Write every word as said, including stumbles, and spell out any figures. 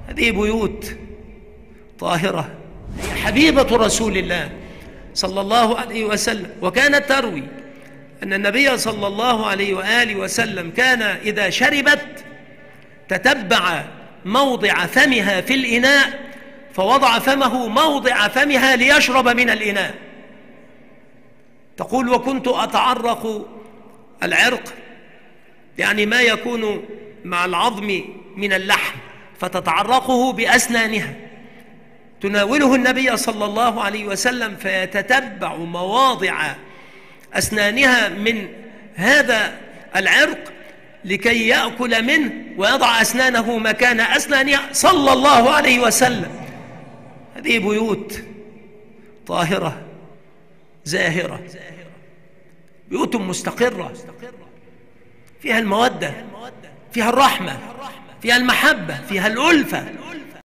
هذه بيوت طاهرة، حبيبة رسول الله صلى الله عليه وسلم. وكانت تروي أن النبي صلى الله عليه وآله وسلم كان إذا شربت تتبع موضع فمها في الإناء فوضع فمه موضع فمها ليشرب من الإناء. تقول: وكنت أتعرق العرق، يعني ما يكون مع العظم من اللحم، فتتعرقه بأسنانها، تناوله النبي صلى الله عليه وسلم فيتتبع مواضع أسنانها من هذا العرق لكي يأكل منه ويضع أسنانه مكان أسنانها صلى الله عليه وسلم. هذه بيوت طاهرة زاهرة، بيوت مستقرة فيها المودة، فيها الرحمة، فيها المحبة، فيها الألفة،